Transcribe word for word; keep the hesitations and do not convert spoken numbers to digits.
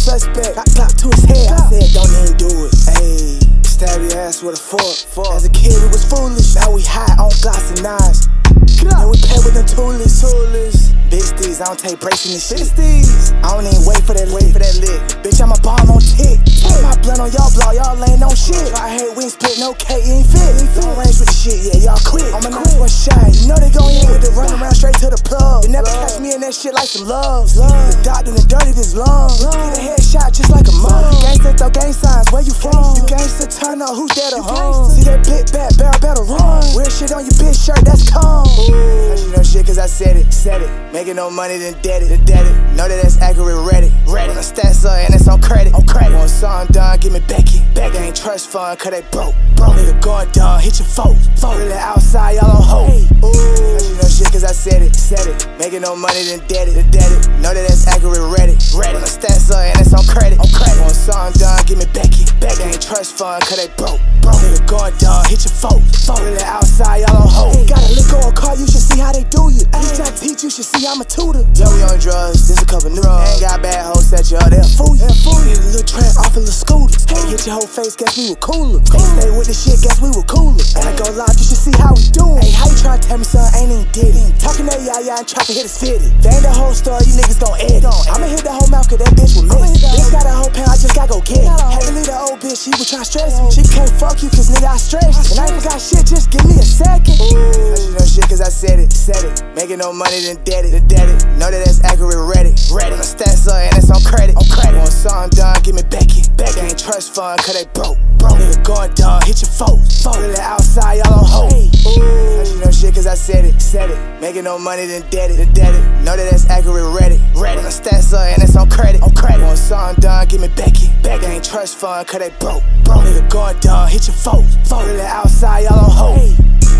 suspect. Got clapped to his head. I said, don't even do it. Ayy, stab your ass with a fork. As a kid, we was foolish. Now we high on glass and knives. Then we pay with them toolies. toolies. Big steez, I don't take breaks in this shit. Steez. I don't even wait for that wait for that lick. Bitch, I'm a bomb on tick. Take my blood on y'all block, y'all ain't no shit. I hate wing split, no K, ain't fit. Don't range with the shit, yeah, y'all quit. I'm a nice one shine. You know they gon' in with the run around straight to the plug. They never catch me in that shit like some love. The doctor and dirty this lung. Get a headshot just like a mug. Gangsta throw gang signs, where you from? You gangsta turn up, who's there to home? See that big bat barrel better run. Wear shit on your bitch shirt, that's calm. Cause you know shit cause I said it, said it. Making no money then dead it, dead it. Know that that's accurate, ready, ready. The stats up and it's on credit, on credit. Want something done, give me Becky, Becky. Ain't trust fund cause they broke, broke. Nigga going down, hit your folks, folks. Really outside, y'all on hold. Hey. Ooh, cause you know shit cause I said it, said it. Making no money then dead it, dead it. Know that that's accurate, ready, ready. The stats up and it's on credit, on credit. Want something done, give me Becky, Becky. Ain't trust fund cause they broke, broke. Nigga going down, hit your folks, folks. Really outside, y'all on hold. Hey. Got a lick or a car, you should see how they do you. Each I teach, you should see I'm a tutor. Yeah, we on drugs, this a couple new. Ain't got bad hoes, set you up, they'll fool you. They'll fool you. Hit a little trap off a little scooter. Hey, hit your whole face, guess we were cooler. They stay with the shit, guess we were cooler. And I go live, you should see how we doin'. Hey, how you tryna tell me something ain't even did it? Talking that yah-yah and try to hit his fitted. They ain't the whole story, you niggas gon' edit. I'ma hit the whole mouth cause that bitch was mixed. Bitch got a whole pound, I just gotta go get it. Had to leave the old bitch, she was tryna stress me. She can't fuck you cause nigga I stressed. And I ain't forgot shit, just give me a second. Ooh, you know shit cause I said it, said it. Making no money then dead it, dead it. Know that that's accurate, ready, ready. The stats up and it's on credit, on credit. Want something done, give me Becky, Becky. Ain't trust fund cause they broke, broke. Nigga going down, hit your folks, folks. Really outside, y'all on hold. Hey. Ooh, you know shit cause I said it, said it. Making no money then dead it, dead it. Know that that's accurate, ready, ready. The stats up and it's on credit, on credit. Want something done, give me Becky, Becky. Ain't trust fund cause they broke, broke. Nigga going down, hit your folks, folks. Really outside, y'all on hold. Hey.